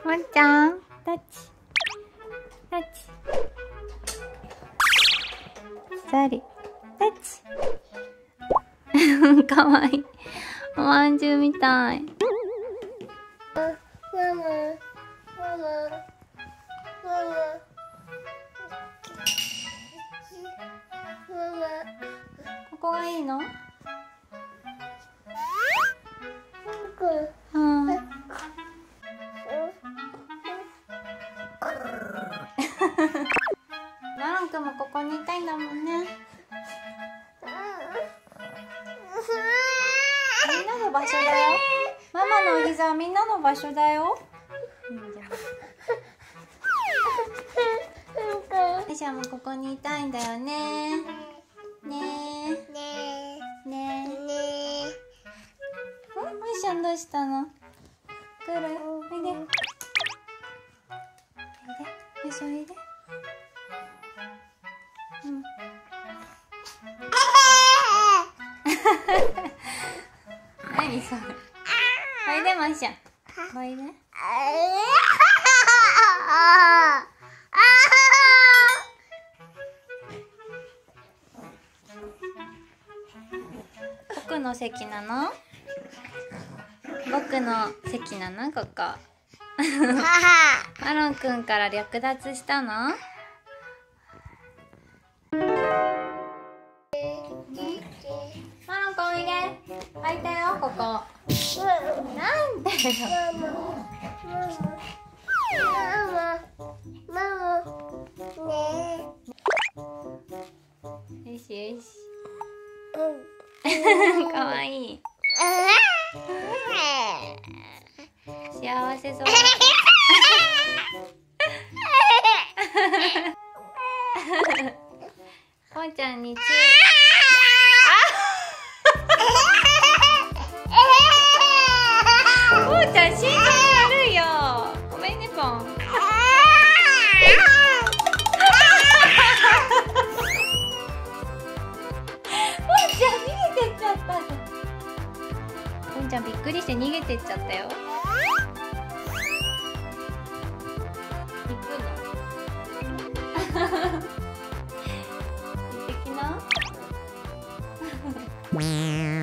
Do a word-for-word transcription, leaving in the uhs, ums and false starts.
ワンちゃん、タッチタッチ、さりタッチかわいい、おまんじゅうみたい。 マママママここがいいの？うん。マロンくんもここにいたいんだもんね。みんなの場所だよ。ママのお膝はみんなの場所だよ。アイシャもここにいたいんだよね。ねえ。ねえ。ねえ。アイシャどうしたの？来る？おいで。おいで。よいしょ、おいで。うん。何それ。おいで、マイシャ。おいで。僕の席なの？僕の席なの？ここ。マロンくんから略奪したの？マロンくんおいで。空いたよ、ここ。なんでよ。よしよし。かわいい。幸せそう。ぽんちゃんにつ。ぽんちゃん心臓悪いよ。ごめんね、ぽん。ぽんちゃん逃げてっちゃった。ぽんちゃんびっくりして逃げてっちゃったよ。行くの？行ってきな。